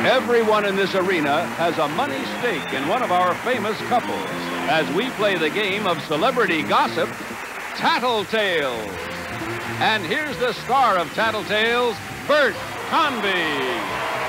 Everyone in this arena has a money stake in one of our famous couples as we play the game of celebrity gossip, Tattletales. And here's the star of Tattletales, Bert Convy.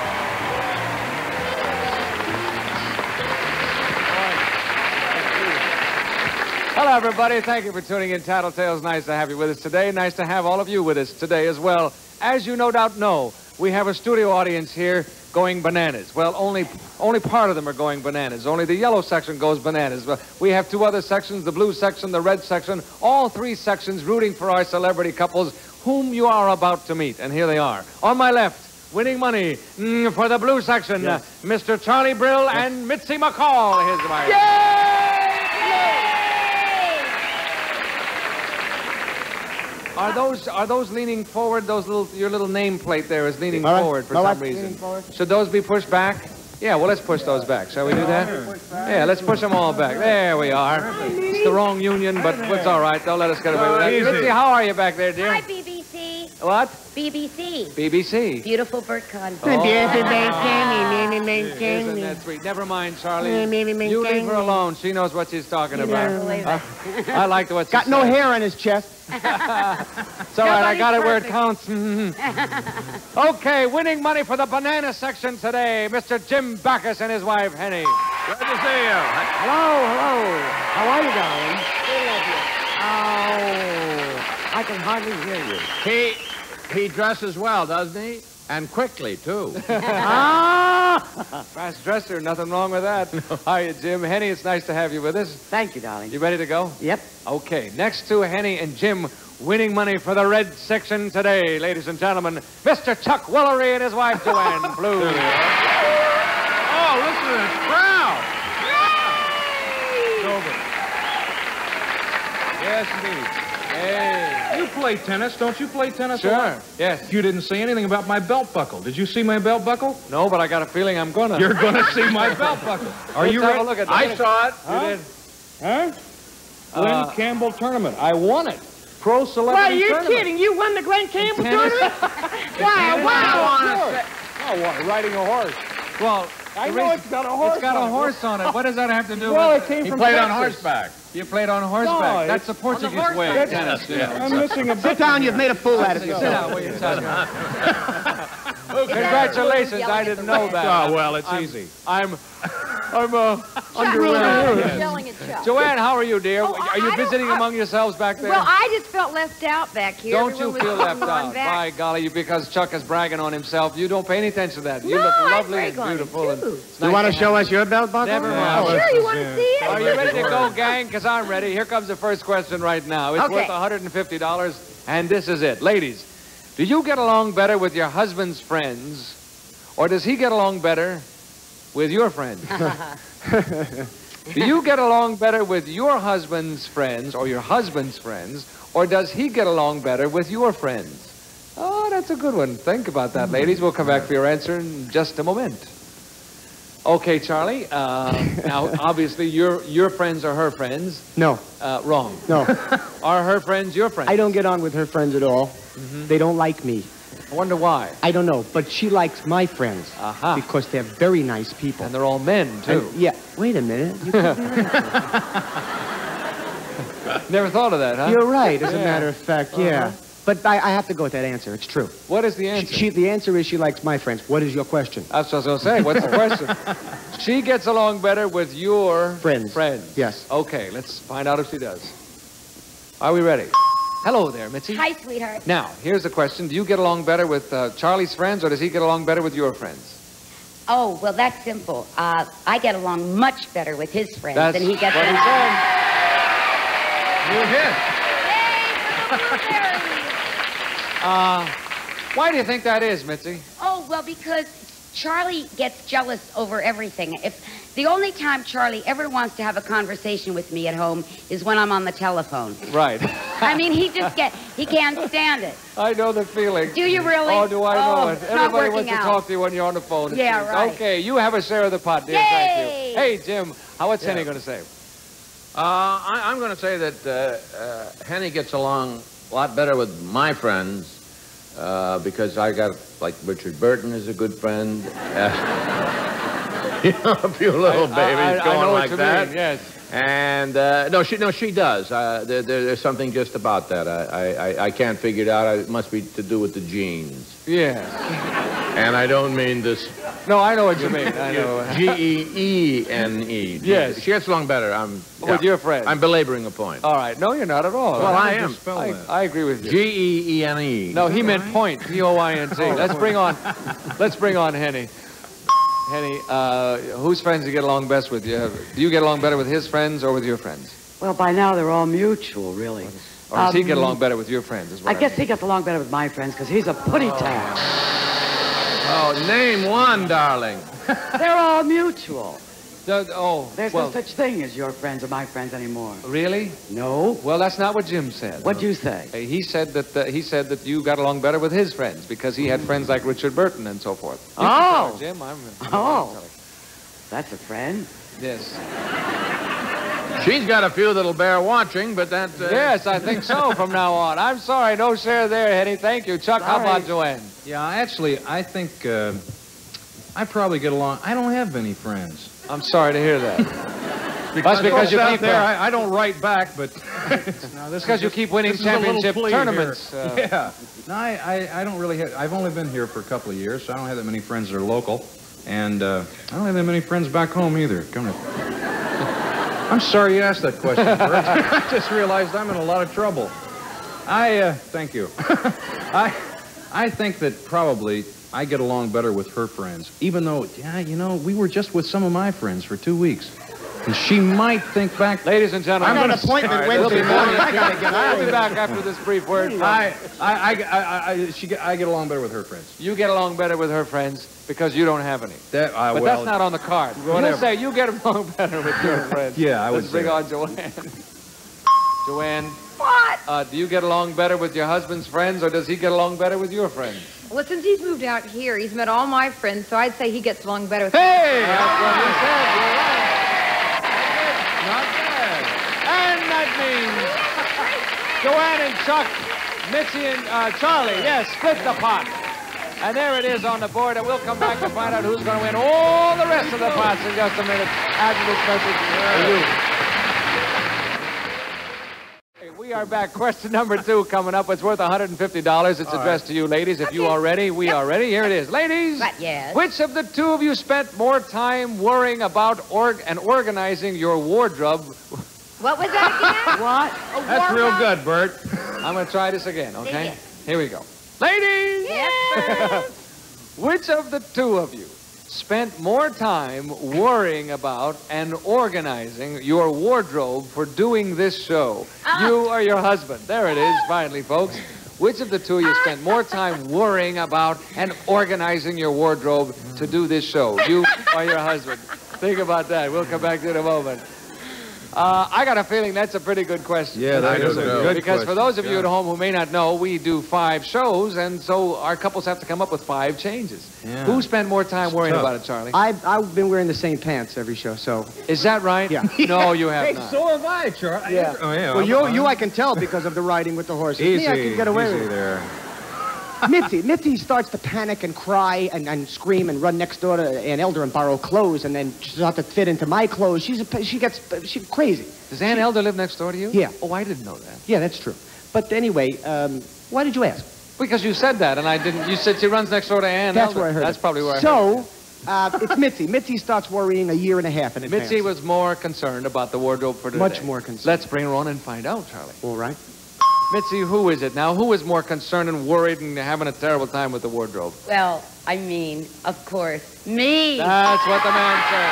Hello, everybody. Thank you for tuning in. Tattletales. Nice to have you with us today. Nice to have all of you with us today as well. As you no doubt know, we have a studio audience here going bananas. Well, only part of them are going bananas. Only the yellow section goes bananas. But we have two other sections, the blue section, the red section, all three sections rooting for our celebrity couples whom you are about to meet. And here they are. On my left, winning money for the blue section, yes. Mr. Charlie Brill and Mitzi McCall, his wife. Yay! Are those leaning forward? Your little nameplate there is leaning forward for some reason. Should those be pushed back? Yeah, well, let's push those back. Shall we do that? Yeah, let's push them all back. There we are. It's the wrong union, but it's all right. They'll let us get away with that. Mitzi, how are you back there, dear? Hi, BBC. What? BBC. BBC. Beautiful Bert Convy. Isn't that sweet? Never mind, Charlie. You leave her alone. She knows what she's talking about. I like what she's got no hair on his chest. It's all right. I got it where it counts. Okay, winning money for the banana section today, Mr. Jim Backus and his wife, Henny. Good to see you. Hello. How are you, darling? I can hardly hear you. He dresses well, doesn't he? And quickly, too. Fast dresser, nothing wrong with that. Hiya, Jim. Henny, it's nice to have you with us. Thank you, darling. You ready to go? Yep. Okay, next to Henny and Jim, winning money for the red section today, ladies and gentlemen, Mr. Pflug-Woolery and his wife, Joanne Blue. Oh, listen to this crowd. Yes, indeed. Hey. You play tennis. Don't you play tennis? Sure, yes. You didn't say anything about my belt buckle. Did you see my belt buckle? No, but I got a feeling I'm gonna. You're gonna see my belt buckle. Are you ready? Look at I saw it. You did? Huh? Glenn Campbell tournament. I won it. Pro celebrity Why, you're tournament. kidding. You won the Glenn Campbell tournament? Wow. Riding a horse. Well, I know it's got a horse. It's got a horse on it. What does that have to do Well, with it came He from played on Texas. horseback. You played on horseback. No, That's the Portuguese way of tennis. I'm missing a bit. Sit down. You've made a fool out of Sit yourself. down, will you, Tanya? Congratulations, I didn't know that. Oh, well, it's easy. I'm Yelling at Chuck. Joanne, how are you, dear? Oh, Are you visiting among yourselves back there? Well, I just felt left out back here. Don't Everyone you feel was left going out? back. By golly, because Chuck is bragging on himself. You don't pay any attention to that. You No, look I lovely brag and on it, beautiful. And too. it's You nice want to have show you. us your belt buckle? Never mind. Sure, you want to see it? Are you ready to go, gang? Because I'm ready. Here comes the first question right now. It's Okay. worth $150, and this is it. Ladies, do you get along better with your husband's friends, or does he get along better with your friends? Do you get along better with your husband's friends, or your husband's friends, or does he get along better with your friends? Oh, that's a good one. Think about that, ladies. We'll come back for your answer in just a moment. Okay, Charlie. Now, obviously, your friends are her friends. No. Wrong. No. Are her friends your friends? I don't get on with her friends at all. They don't like me. I wonder why. I don't know, but she likes my friends because they're very nice people. And they're all men, too. And, yeah. Wait a minute. You could do that. Never thought of that, huh? You're right, as a matter of fact, yeah. But I have to go with that answer. It's true. What is the answer? The answer is she likes my friends. What is your question? That's what I was going to say. What's the question? She gets along better with your Friends. Yes. Okay, let's find out if she does. Are we ready? Hello there, Mitzi. Hi, sweetheart. Now, here's the question. Do you get along better with Charlie's friends, or does he get along better with your friends? Oh, well, that's simple. I get along much better with his friends That's than he gets what with he said. You hit. Why do you think that is, Mitzi? Oh, well, because Charlie gets jealous over everything. If the only time Charlie ever wants to have a conversation with me at home is when I'm on the telephone. Right. I mean, he can't stand it. I know the feeling. Do you really? Oh, do I know it? It's not Everybody working wants to out. talk to you when you're on the phone. it Yeah, seems. right. Okay, you have a share of the pot, dear. Yay! Thank you. Hey, Jim, what's Henny going to say? I'm going to say that Henny gets along a lot better with my friends because I got, like, Richard Burton is a good friend. You know, a few little babies going like that. Mean, yes. And, she does. There's something just about that. I can't figure it out. It must be to do with the genes. Yes. And I don't mean this. No, I know what you mean. I know. Geene. Yes. She gets along better. With your friend. I'm belaboring a point. All right. No, you're not at all. Well, I am. I agree with you. Geene. No, he meant point. P-O-I-N-T. Let's bring on Henny. Henny, whose friends do you get along best with? Do you get along better with his friends or with your friends? Well, by now they're all mutual, really. Or does he get along better with your friends? I guess he gets along better with my friends because he's a putty tag. Oh, name one, darling. They're all mutual. There's no such thing as your friends or my friends anymore. Really? No. Well, that's not what Jim said. What'd you say? He said that you got along better with his friends because he had friends like Richard Burton and so forth. Oh. Jim, That's a friend. Yes. She's got a few that'll bear watching, but that... Yes, I think so from now on. I'm sorry, no share there, Henny. Thank you. Chuck, how about Joanne? Yeah, actually, I think I probably get along. I don't have any friends. I'm sorry to hear that. That's because you keep there. I don't write back, but That's because you keep winning championship tournaments. Yeah. No, I don't really have. I've only been here for a couple of years, so I don't have that many friends that are local, and I don't have that many friends back home either. I'm sorry you asked that question, Bert. I just realized I'm in a lot of trouble. Thank you. I think that probably I get along better with her friends, even though, we were just with some of my friends for 2 weeks. And she might think back. Ladies and gentlemen, I'm an appointment Wednesday morning. I gotta get out of We'll be back after this brief word. I get along better with her friends. You get along better with her friends because you don't have any. But well, that's not on the card. Whatever. You say you get along better with your friends. Yeah, I would Let's bring say. on Joanne. Joanne. What? Do you get along better with your husband's friends, or does he get along better with your friends? Well, since he's moved out here, he's met all my friends, so I'd say he gets along better with Hey! That's what he said. You're right. Not bad. And that means Joanne and Chuck, Mitzi and Charlie, yes, split the pot. And there it is on the board, and we'll come back to find out who's going to win all the rest of the pots in just a minute after this message for you. We are back. Question number 2 coming up. It's worth $150. It's addressed to you, ladies. If you are ready, we are ready. Here it is. Ladies, Yes. which of the two of you spent more time worrying about and organizing your wardrobe? What was that again? What? That's real good, Bert. I'm going to try this again, okay? Here we go. Ladies! Yes, Which of the two of you spent more time worrying about and organizing your wardrobe for doing this show? You or your husband? There it is, finally, folks. Which of the two of you spent more time worrying about and organizing your wardrobe to do this show? You or your husband? Think about that. We'll come back to it in a moment. I got a feeling that's a pretty good question. Yeah, that is a good Because for question, those of you at home who may not know, we do 5 shows, and so our couples have to come up with 5 changes. Yeah. Who spent more time worrying tough. about it, Charlie? I've been wearing the same pants every show, so. Is that right? Yeah. No, you have not. So have I, Charlie. Yeah. Oh, yeah. Well, you I can tell because of the riding with the horses. Easy, Me, I can get away easy with it. there. Mitzi starts to panic and cry and scream and run next door to Aunt Elder and borrow clothes, and then she's not to fit into my clothes. She's crazy. Does Aunt Elder live next door to you? Yeah. Oh, I didn't know that. Yeah, that's true. But anyway, why did you ask? Because you said that, and I didn't. You said she runs next door to Aunt That's Elder. where I heard That's it. probably where I heard So, it's Mitzi. Mitzi starts worrying a year and a half in it. advance. Mitzi was more concerned about the wardrobe for today. Much more concerned. Let's bring her on and find out, Charlie. All right. Mitzi, who is it now? Who is more concerned and worried and having a terrible time with the wardrobe? Well, I mean, of course, me. That's what the man said.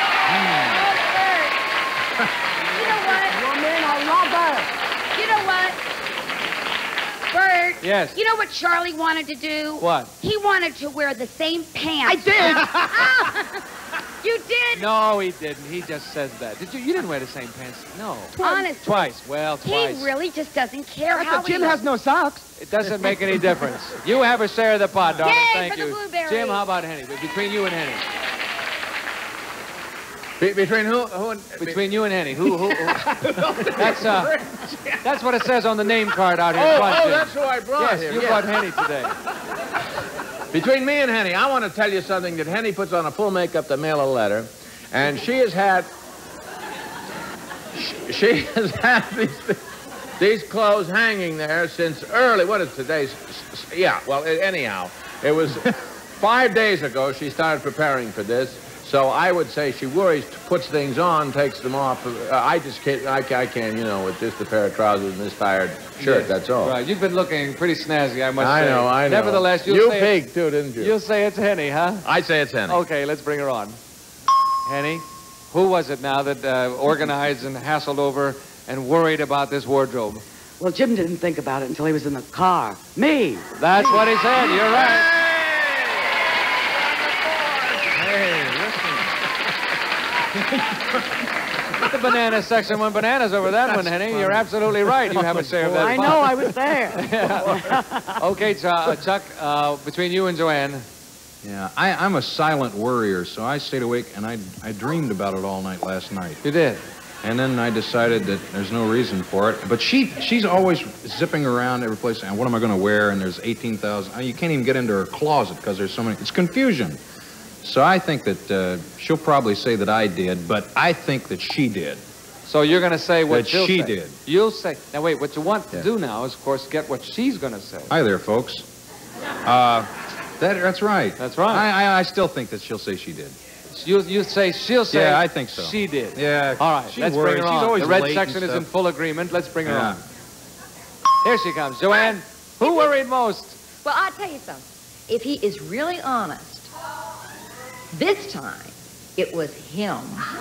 You know what? Your men are robbers. You know what? Bert. Yes. You know what Charlie wanted to do? What? He wanted to wear the same pants. I did. You did? No, he didn't. He just says that. Did you? You didn't wear the same pants. No. Honestly. Twice. Well, twice. He really just doesn't care how Jim he has no socks. It doesn't make any difference. You have a share of the pot, darling. Yay, Thank for the you. blueberries. Jim, how about Henny? Between you and Henny. Between who and... Between you and Henny. Who? That's what it says on the name card out here. That's who I brought yes, here. you brought Henny today. Between me and Henny, I want to tell you something that Henny puts on a full makeup to mail a letter, and she has had these clothes hanging there since early. What is today's? Yeah. Well, anyhow, it was 5 days ago she started preparing for this. So I would say she worries, puts things on, takes them off. I just can't, I can't, you know, with just a pair of trousers and this tired shirt, that's all. Right, you've been looking pretty snazzy, I must say. I know. Nevertheless, you peaked too, didn't you? You'll say it's Henny, huh? I say it's Henny. Okay, let's bring her on. Henny, who was it now that organized and hassled over and worried about this wardrobe? Well, Jim didn't think about it until he was in the car. Me. That's what he said. You're right. The banana section went bananas over that one, Henny. You're absolutely right. You have a share of that. I know, I was there. Okay, Chuck, between you and Joanne. Yeah, I'm a silent worrier, so I stayed awake and I dreamed about it all night last night. You did? And then I decided that there's no reason for it. But she's always zipping around every place saying, what am I going to wear? And there's 18,000. You can't even get into her closet because there's so many. It's confusion. So I think that she'll probably say that I did, but I think that she did. So you're going to say what she'll say? That she did. You'll say. Now, wait, what you want to do now is, of course, get what she's going to say. Hi there, folks. That's right. That's right. I still think that she'll say she did. You say she'll say. Yeah, I think so. She did. Yeah. All right, let's bring her on. She's always the red late section and is in stuff. full agreement. Let's bring her on. Here she comes. Joanne, who worried most? Well, I'll tell you something. If he is really honest, this time it was him.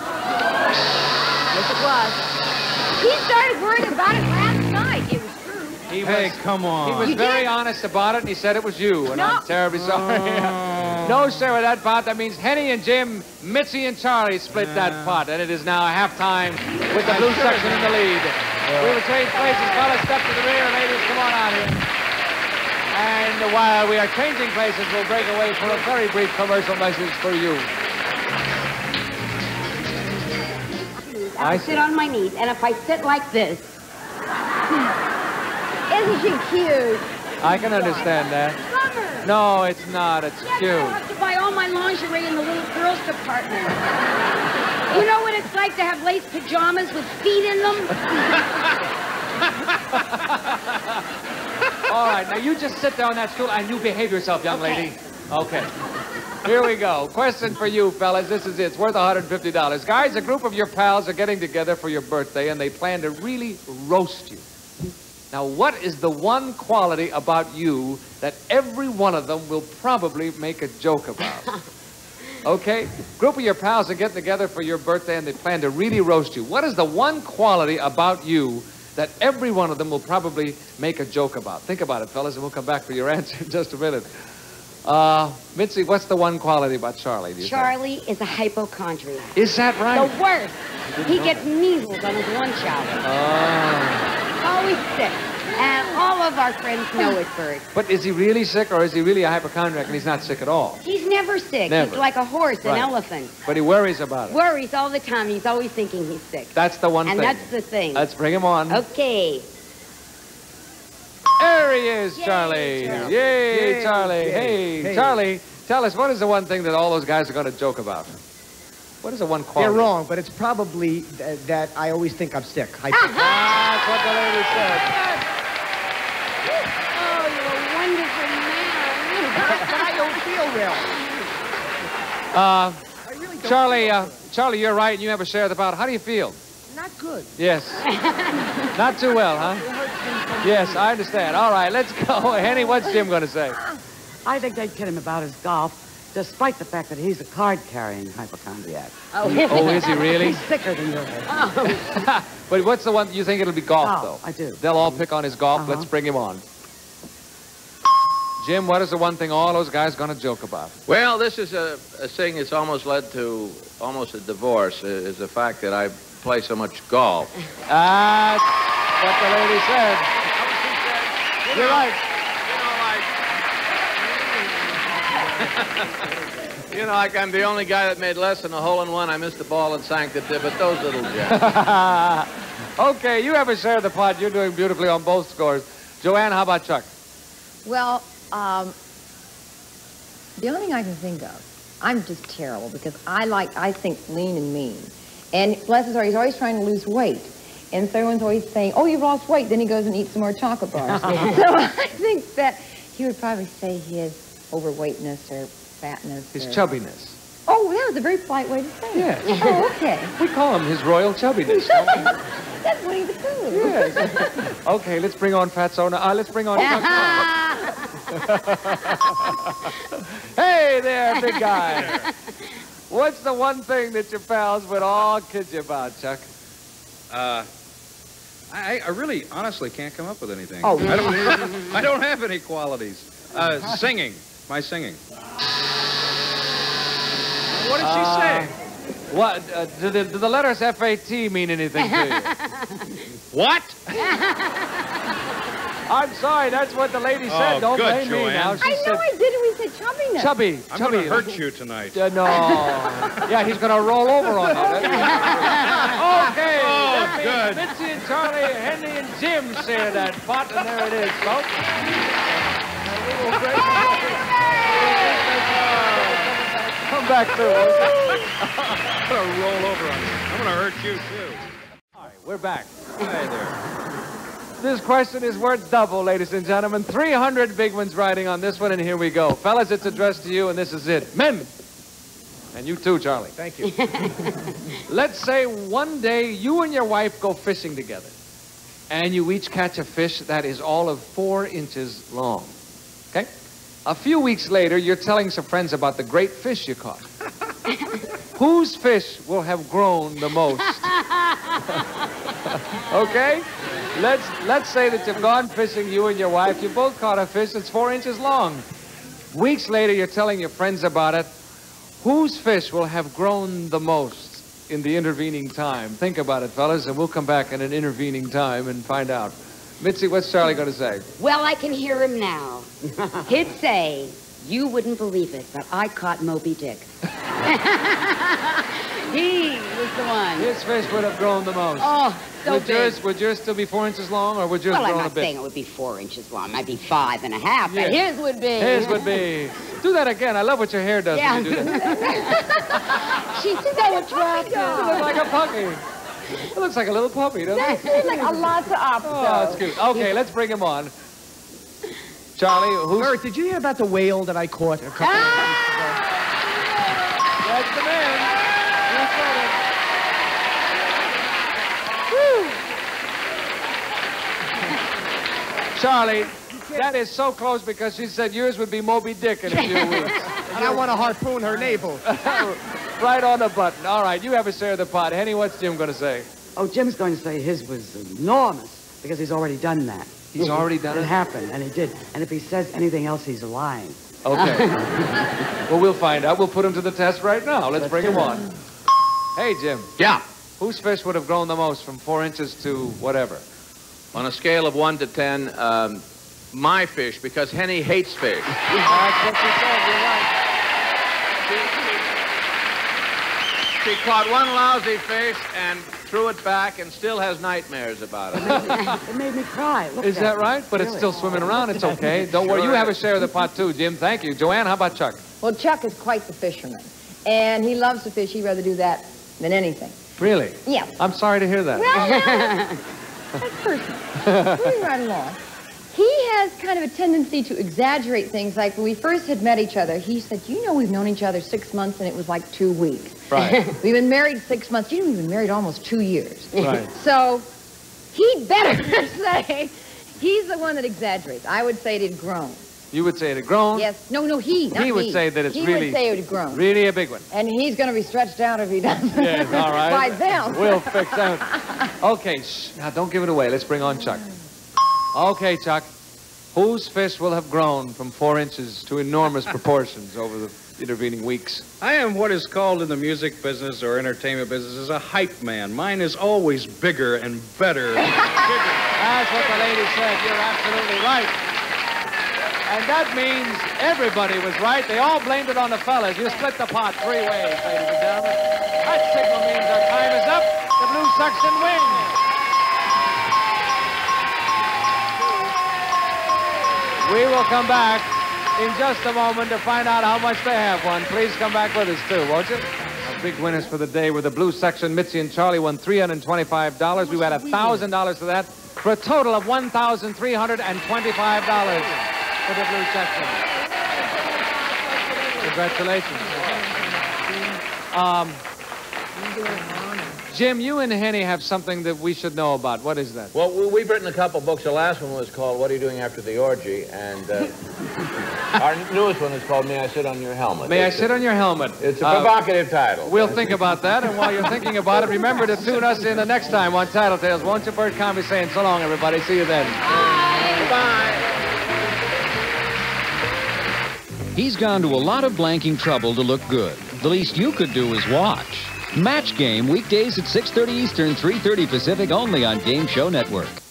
Yes, it was. He started worrying about it last night. It was true. Hey, come on. He was very honest about it, and he said it was you, and I'm terribly sorry. No share of that pot. That means Henny and Jim, Mitzi and Charlie split that pot, and it is now halftime with the blue section in the lead. We will change places. Fellas, step to the rear. Ladies, come on out here. And while we are changing places, we'll break away for a very brief commercial message for you. I sit on my knees, and if I sit like this, isn't she cute? I can understand that. Summer. No, it's not. It's cute. I'll have to buy all my lingerie in the little girls department. You know what it's like to have lace pajamas with feet in them? All right, now you just sit down on that stool and you behave yourself, young lady. Okay. Here we go. Question for you, fellas. This is it. It's worth $150. Guys, a group of your pals are getting together for your birthday, and they plan to really roast you. Now, what is the one quality about you that every one of them will probably make a joke about? Okay? Group of your pals are getting together for your birthday, and they plan to really roast you. What is the one quality about you that every one of them will probably make a joke about? Think about it, fellas, and we'll come back for your answer in just a minute. Mitzi, what's the one quality about Charlie, do you Charlie is a hypochondriac. think? Is that right? The worst. He gets measles on his lunch hour. Always sick. And all of our friends know it, Bert. But is he really sick, or is he really a hypochondriac and he's not sick at all? He's never sick. Never. He's like a horse, an Right. elephant. But he worries about it. Worries all the time. He's always thinking he's sick. That's the one And thing. that's the thing. Let's bring him on. Okay. There he is, Yay, Charlie. Charlie. Yay, Charlie. Yay. Hey, Hey. Charlie, tell us, what is the one thing that all those guys are going to joke about? What is the one quality? They're wrong, but it's probably that I always think I'm sick. That's what the lady said. Oh, you're a wonderful man. But I don't feel well. I really don't Charlie, feel Charlie, you're right, and you have a share of the pot. How do you feel? not good. Yes. Not too well, huh? Yes, I understand. All right, let's go. Henny, what's Jim going to say? I think they'd kid him about his golf, despite the fact that he's a card-carrying hypochondriac. Oh, is he really? He's sicker than yours. But what's the one, you think it'll be golf, Oh, though? I do. They'll all pick on his golf. Let's bring him on. Jim, what is the one thing all those guys going to joke about? Well, this is a thing that's almost led to almost a divorce, is the fact that I play so much golf. That's what the lady said. You're right. You know, like I'm the only guy that made less than a hole-in-one. I missed the ball and sank the tip, but those little jacks. Okay, you have a share of the pot. You're doing beautifully on both scores. Joanne, how about Chuck? Well, the only thing I can think of, I'm just terrible because I think lean and mean. And bless his heart, he's always trying to lose weight. And so everyone's always saying, oh, you've lost weight. Then he goes and eats some more chocolate bars. So I think that he would probably say his overweightness or fatness. His chubbiness. Oh, that was a very polite way to say it. Yes. Oh, okay. We call him his royal chubbiness. That's Winnie the Pooh. Yes. Okay, let's bring on Fatso now. Let's bring on Chuck now. Hey there, big guy. What's the one thing that your pals would all kid you about, Chuck? I really, honestly can't come up with anything. Oh, I don't have any qualities. Singing. My singing. What did she say? What? Do the letters FAT mean anything to you? What? I'm sorry, that's what the lady said. Oh, Don't good, blame me Joanne. now. She I know said I did it. We said chubbiness. chubby. I'm chubby. going to hurt you tonight. No. Yeah, he's going to roll over on you. Okay. Oh, that means good. Mitzi and Charlie, Henry and Jim share that pot, and there it is, folks. Come back through. I'm going to roll over on you. I'm going to hurt you, too. All right, we're back. Hey there. This question is worth double, ladies and gentlemen. 300 big ones riding on this one, and here we go. Fellas, it's addressed to you, and this is it. Men! And you too, Charlie. Thank you. Let's say one day you and your wife go fishing together, and you each catch a fish that is all of 4 inches long. Okay? A few weeks later, you're telling some friends about the great fish you caught. Whose fish will have grown the most? Okay? Let's say that you've gone fishing, you and your wife. You both caught a fish that's 4 inches long. Weeks later, you're telling your friends about it. Whose fish will have grown the most in the intervening time? Think about it, fellas, and we'll come back in an intervening time and find out. Mitzi, what's Charlie going to say? Well, I can hear him now. He'd say, you wouldn't believe it, but I caught Moby Dick. He was the one. His fish would have grown the most. Oh, so big. Would yours still be 4 inches long, or would yours Well, I'm grown a not bit? saying it would be 4 inches long. It might be 5.5, but Yeah. his would be. His would be. Do that again. I love what your hair does Yeah. when you do that. She's so attractive. It looks like a puppy. It looks like a little puppy, doesn't it? That's like a lot of options. Oh, that's cute. Okay, let's bring him on. Charlie, who's... Bert, did you hear about the whale that I caught a couple of weeks ago? That's the man. You said it. Charlie, that is so close because she said yours would be Moby Dick in a few weeks. And I want to harpoon her navel. Right on the button. All right, you have a share of the pot. Henny, what's Jim going to say? Oh, Jim's going to say his was enormous because he's already done that. He's already done it? It happened, and he did. And if he says anything else, he's lying. Okay. Well, we'll find out. We'll put him to the test right now. Let's bring him on. Hey, Jim. Yeah. Whose fish would have grown the most from 4 inches to whatever? On a scale of 1 to 10, my fish, because Henny hates fish. That's what she said. You're right. She caught one lousy fish and threw it back and still has nightmares about it. It made me cry. Look Is at that it. right? But it's Really. still swimming around. It's okay. Don't worry. You have a share of the pot, too, Jim. Thank you. Joanne, how about Chuck? Well, Chuck is quite the fisherman. And he loves to fish. He'd rather do that than anything. Really? Yeah. I'm sorry to hear that. Well, that's personal. Moving right along. He has kind of a tendency to exaggerate things. Like when we first had met each other, he said, you know, we've known each other 6 months and it was like 2 weeks. Right. We've been married 6 months. You know, we've been married almost 2 years. Right. So he'd better say he's the one that exaggerates. I would say it had grown. You would say it had grown? Yes. No, not He would me. say that it's he really... would say it had grown. Really a big one. And he's going to be stretched out if he doesn't. Yes, all right. By them. We'll fix that. Okay, shh. Now, don't give it away. Let's bring on Chuck. Okay, Chuck. Whose fish will have grown from 4 inches to enormous proportions over the intervening weeks? I am what is called in the music business or entertainment business as a hype man. Mine is always bigger and better. That's what the lady said. You're absolutely right. And that means everybody was right. They all blamed it on the fellas. You split the pot 3 ways, ladies and gentlemen. That signal means our time is up. The Blue Section wins. We will come back in just a moment to find out how much they have won. Please come back with us, too, won't you? Our big winners for the day were the Blue Section. Mitzi and Charlie won $325. We had $1,000 to that, for a total of $1,325 for the Blue Section. Congratulations. Jim, you and Henny have something that we should know about. What is that? Well, we've written a couple books. The last one was called What Are You Doing After the Orgy? And our newest one is called May I Sit on Your Helmet? May I Sit on Your Helmet? It's a provocative title. We'll think about that, and while you're thinking about it, remember to tune us in the next time on Tattletales. Won't you? Bert Convy saying so long, everybody. See you then. Bye. Bye. He's gone to a lot of blanking trouble to look good. The least you could do is watch. Match Game, weekdays at 6:30 Eastern, 3:30 Pacific, only on Game Show Network.